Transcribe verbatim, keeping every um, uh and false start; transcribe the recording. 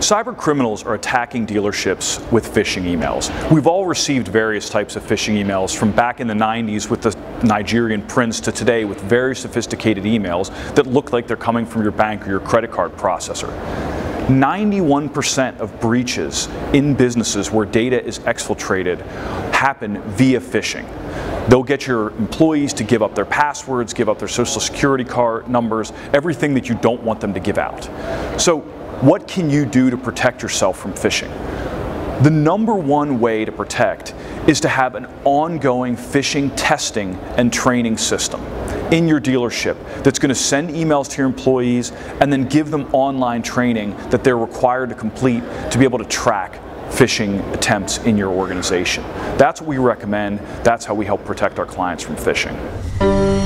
Cyber criminals are attacking dealerships with phishing emails. We've all received various types of phishing emails, from back in the nineties with the Nigerian prince to today with very sophisticated emails that look like they're coming from your bank or your credit card processor. ninety-one percent of breaches in businesses where data is exfiltrated happen via phishing. They'll get your employees to give up their passwords, give up their social security card numbers, everything that you don't want them to give out. So what can you do to protect yourself from phishing? The number one way to protect is to have an ongoing phishing testing and training system in your dealership that's going to send emails to your employees and then give them online training that they're required to complete to be able to track phishing attempts in your organization. That's what we recommend. That's how we help protect our clients from phishing.